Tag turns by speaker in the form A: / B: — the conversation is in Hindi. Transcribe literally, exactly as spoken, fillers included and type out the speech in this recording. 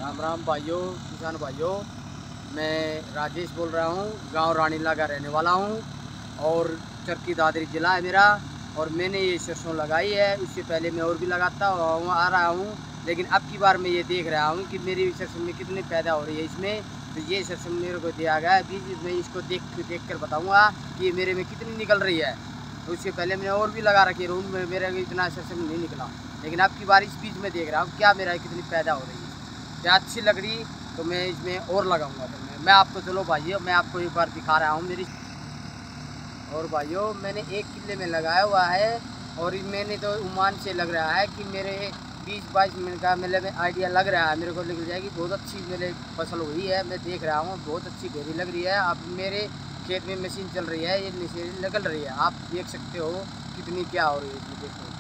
A: राम राम भाइयों, किसान भाइयों। मैं राजेश बोल रहा हूँ, गांव रानीला का रहने वाला हूँ और चरखी दादरी ज़िला है मेरा। और मैंने ये सरसों लगाई है, उससे पहले मैं और भी लगाता हूँ आ रहा हूँ, लेकिन अब की बार मैं ये देख रहा हूँ कि मेरी सरसों में कितनी पैदा हो रही है इसमें। तो ये सरसों मेरे को दिया गया है बीज, मैं इसको देख देख कर बताऊँगा कि मेरे में कितनी निकल रही है। तो उससे पहले मैंने और भी लगा रखी है रूम में, मेरे इतना सरसों नहीं निकला, लेकिन अब की बार इस बीज में देख रहा हूँ क्या मेरा कितनी पैदा हो रही है। क्या अच्छी लग रही तो मैं इसमें और लगाऊंगा। फिर मैं मैं आपको, चलो भाइयों, मैं आपको एक बार दिखा रहा हूँ मेरी। और भाइयों, मैंने एक किले में लगाया हुआ है और मैंने तो उमान से लग रहा है कि मेरे बीस बाईस मिनट का मेरे में आइडिया लग रहा है, मेरे को निकल जाएगी। बहुत अच्छी मेरे फसल हुई है, मैं देख रहा हूँ बहुत अच्छी घेरी लग रही है। अब मेरे खेत में मशीन चल रही है, ये मशीन निकल रही है, आप देख सकते हो कितनी क्या हो रही है इसमें। देखो